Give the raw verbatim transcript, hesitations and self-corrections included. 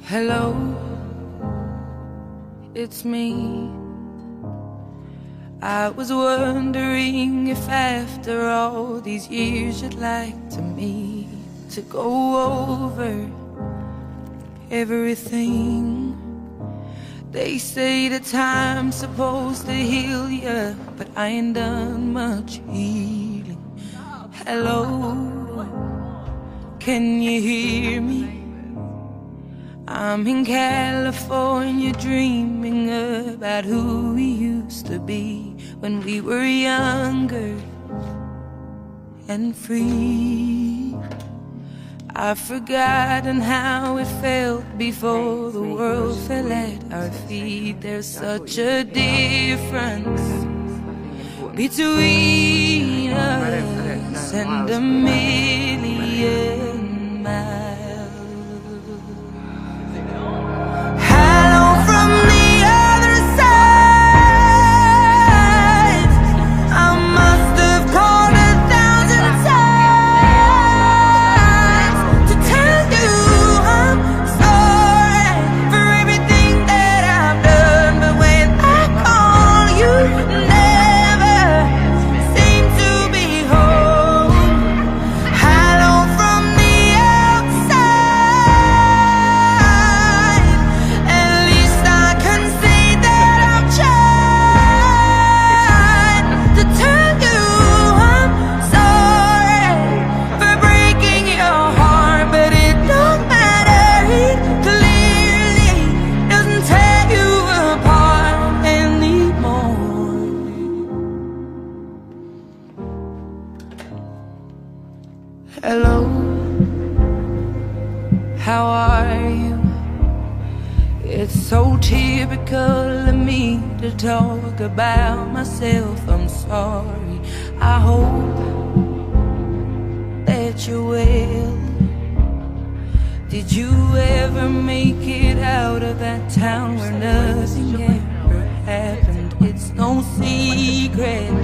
Hello, it's me. I was wondering if after all these years you'd like to meet to go over everything. They say the time's supposed to heal ya, but I ain't done much healing. Hello, can you hear me? I'm in California dreaming about who we used to be when we were younger and free. I've forgotten how it felt before the world fell at our feet. There's such a difference between us and a million miles. Hello, how are you? It's so typical of me to talk about myself. I'm sorry. I hope that you're well. Did you ever make it out of that town where nothing ever happened? It's no secret